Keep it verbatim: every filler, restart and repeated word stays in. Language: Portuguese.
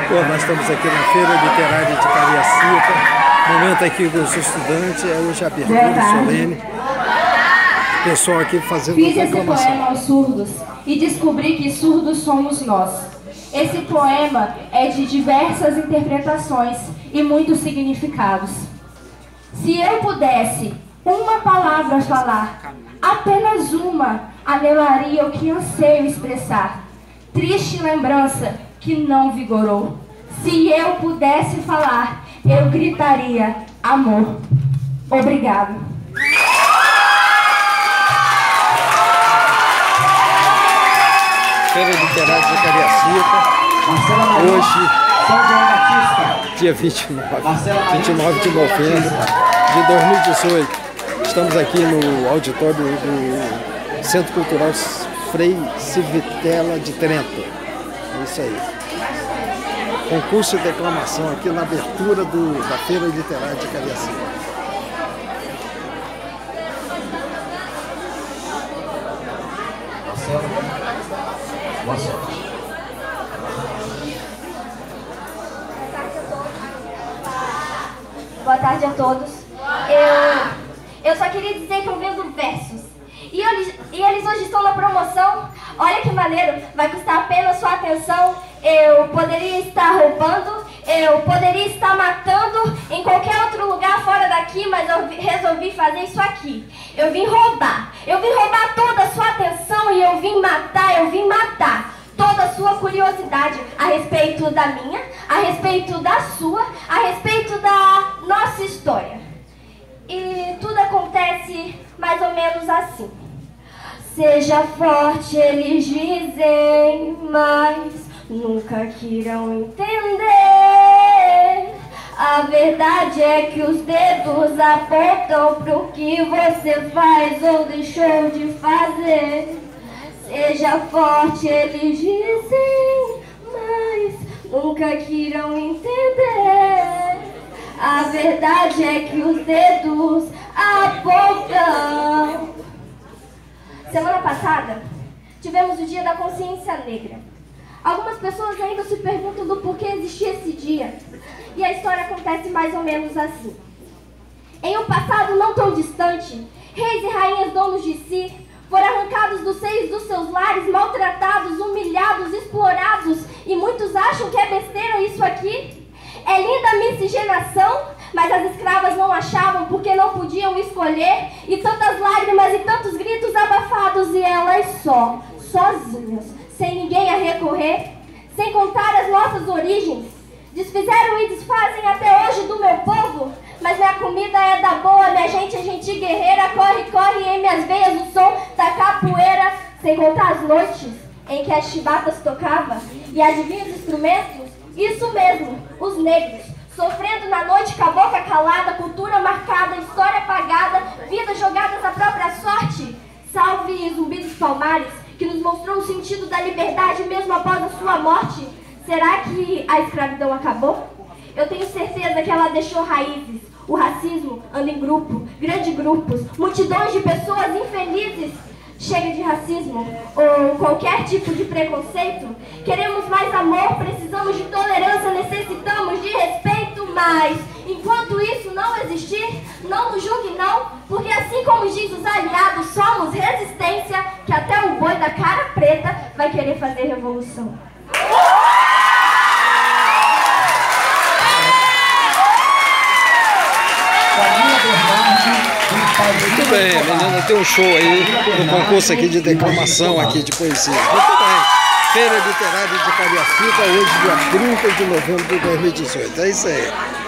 Pô, nós estamos aqui na Feira Literária de Cariacica, momento aqui com os estudantes, é hoje a abertura solene, pessoal aqui fazendo Fiz reclamação. esse poema aos surdos e descobri que surdos somos nós. Esse poema é de diversas interpretações e muitos significados. Se eu pudesse uma palavra falar, apenas uma, anelaria o que anseio expressar. Triste lembrança que não vigorou. Se eu pudesse falar, eu gritaria amor. Obrigado. Feira Literária de Cariacica, hoje, dia vinte e nove de novembro de dois mil e dezoito. Estamos aqui no auditório do Centro Cultural Frei Civitella de Trento. É isso aí. Concurso de declamação aqui na abertura do, da Feira Literária de Cariacica. Boa sorte. Boa tarde a todos. Eu, eu só queria dizer que eu vendo versos. E eles, e eles hoje estão na promoção. Olha que maneiro, vai custar apenas sua atenção. Eu poderia estar roubando, eu poderia estar matando em qualquer outro lugar fora daqui, mas eu resolvi fazer isso aqui. Eu vim roubar, eu vim roubar toda a sua atenção e eu vim matar, eu vim matar toda a sua curiosidade a respeito da minha, a respeito da sua, a respeito da nossa história. E tudo acontece mais ou menos assim. Seja forte, eles dizem, mas nunca queiram entender. A verdade é que os dedos apontam pro que você faz ou deixou de fazer. Seja forte, eles dizem, mas nunca queiram entender. A verdade é que os dedos apontam. Semana passada, tivemos o Dia da Consciência Negra. Algumas pessoas ainda se perguntam do porquê existia esse dia. E a história acontece mais ou menos assim. Em um passado não tão distante, reis e rainhas donos de si foram arrancados dos seios dos seus lares, maltratados, humilhados, explorados. E muitos acham que é besteira isso aqui. É linda a miscigenação, mas as escravas não achavam porque não podiam escolher. E tantas lágrimas e tantos gritos abafados e elas só, sozinhas, sem ninguém a recorrer. Sem contar as nossas origens. Desfizeram e desfazem até hoje do meu povo. Mas minha comida é da boa, minha gente é gente guerreira. Corre, corre em minhas veias o som da capoeira. Sem contar as noites em que as chibatas tocavam. E adivinha os instrumentos? Isso mesmo, os negros. Sofrendo na noite com a boca calada, cultura marcada, história apagada, vidas jogadas à própria sorte. Salve Zumbi dos Palmares, que nos mostrou o sentido da liberdade mesmo após a sua morte. Será que a escravidão acabou? Eu tenho certeza que ela deixou raízes. O racismo anda em grupo, grandes grupos, multidões de pessoas infelizes. Chega de racismo ou qualquer tipo de preconceito. Queremos mais amor, precisamos de tolerância, necessitamos de respeito. Mas enquanto isso não existir, não nos julgue não, porque assim como diz os aliados, somos resistência, que até o boi da cara preta vai querer fazer revolução. Muito bem, menina, tem um show aí no concurso aqui de declamação aqui de poesia. Muito bem. Feira Literária de Cariacica, hoje dia trinta de novembro de dois mil e dezoito. É isso aí.